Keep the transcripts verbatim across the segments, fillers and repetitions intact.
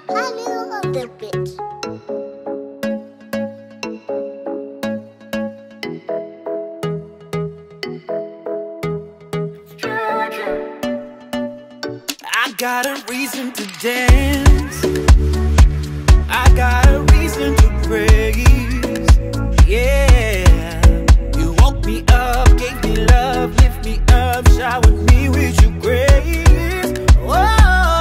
Haniel on the beat. I got a reason to dance. I got a reason to praise. Yeah, you woke me up, gave me love, lift me up, showered me with your grace. Whoa.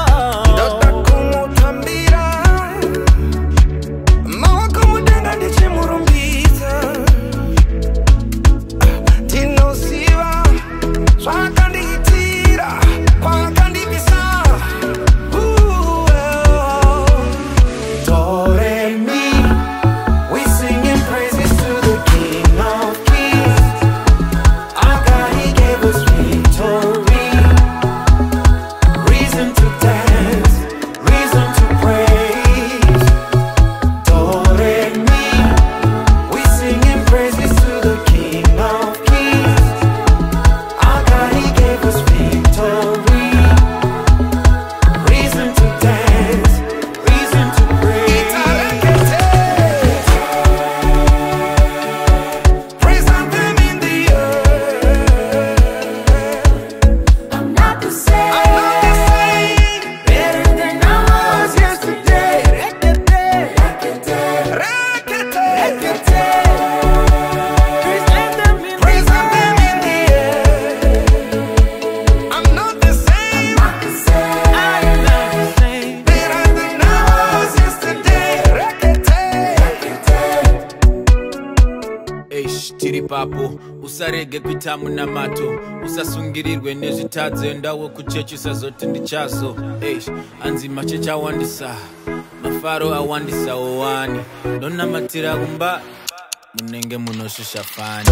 Papo usarege kwitamu na mato usasungirirwe nezvitadzo ndawo kuchechusa zoti ndichazo eish anzima chechawandisa mafaro awandisa owani ndonamatira kumba munenge munoshusha fani.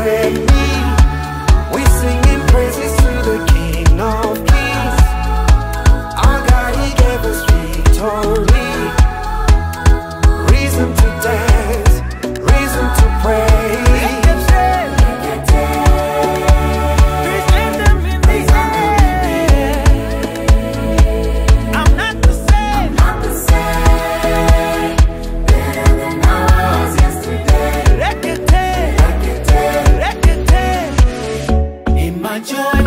We singing praises to the King of Kings. Our God, He gave us victory. Reason to dance, reason to pray. Joy